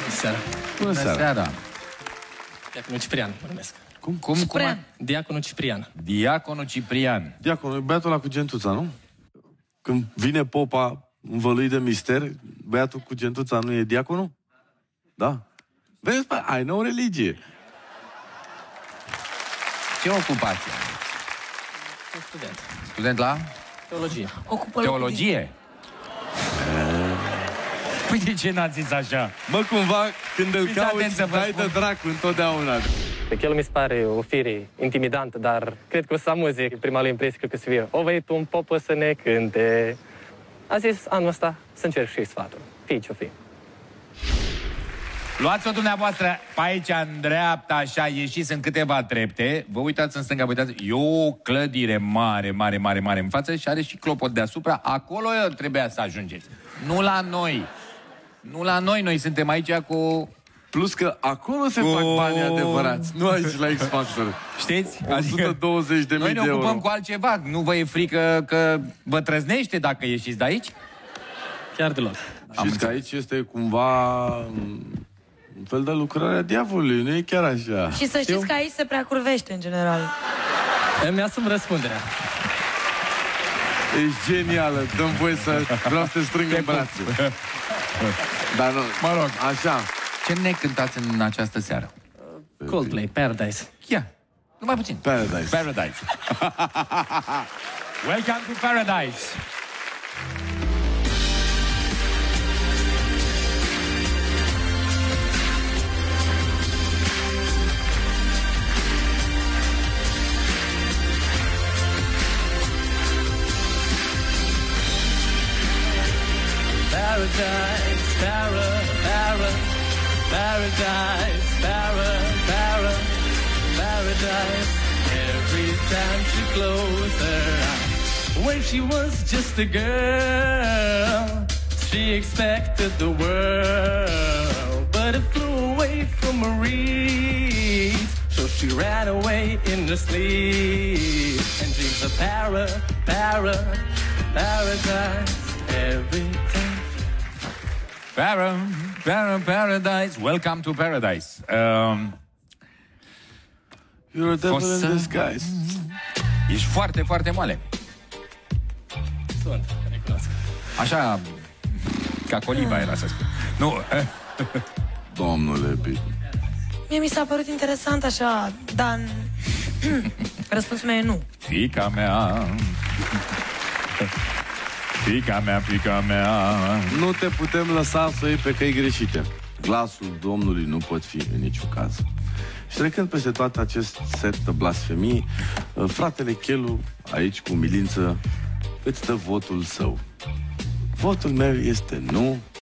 seara. Bună seara. Diaconul Ciprian, mă numesc. Cum? Diaconul Ciprian. Diaconul Ciprian. Diaconul, băiatul ăla cu gentuța, nu? Când vine popa învăluit de mister, băiatul cu gentuța nu e diaconul? Da? Vezi, bă, ai nouă religie. Ce ocupație? Sunt student. Student la? Teologie. Teologie? Păi de ce n-ați zis așa? Mă, cumva, când îl Fiți cauți, atent să vă dai spun. de dracu întotdeauna. Pe el mi se pare o fire intimidantă, dar cred că o să amuze. Prima lui impresie cred că să fie: o vei tu un popă să ne cânte. A zis anul ăsta să încerc și sfatul. Fii ce-o fi. Luați-o dumneavoastră pe aici, în dreapta, așa, ieșiți în câteva trepte, vă uitați în stânga, vă uitați, e o clădire mare în față și are și clopot deasupra, acolo trebuia să ajungeți. Nu la noi. Nu la noi, noi suntem aici cu... Plus că acolo se fac bani adevărați, nu aici la X Factor. Știți? 120.000 de noi ne euro. ocupăm cu altceva. Nu vă e frică că vă trăznește dacă ieșiți de aici? Chiar deloc. Știți că aici este cumva un fel de lucrare a diavolului, nu e chiar așa. Și să știți că aici se prea curvește, în general. Îmi asum răspunderea. Ești genială, dă-mi voie să vreau să te strâng în brațe. Dar nu, Mă rog. așa. Ce ne cântați în această seară? Coldplay, Paradise. Ia, numai puțin. Paradise. Paradise. Welcome to Paradise. Paradise, paradise. Every time she closed her eyes, when she was just a girl, she expected the world, but it flew away from her reach. So she ran away in her sleep and dreams of paradise every time. Paradise. Welcome to Paradise. You're a devil in disguise. Ești foarte, foarte moale. Sunt, recunosc. Așa, ca coliba era să spun. Nu. Domnule Pit. Mie mi s-a părut interesant așa, dar răspunsul meu e nu. Fica mea. Fica mea. Nu te putem lăsa să iei pe căi greșite. Glasul Domnului nu pot fi în niciun caz. Și trecând peste toate acest set de blasfemii, fratele Chelu, aici cu umilință, îți dă votul său. Votul meu este nu.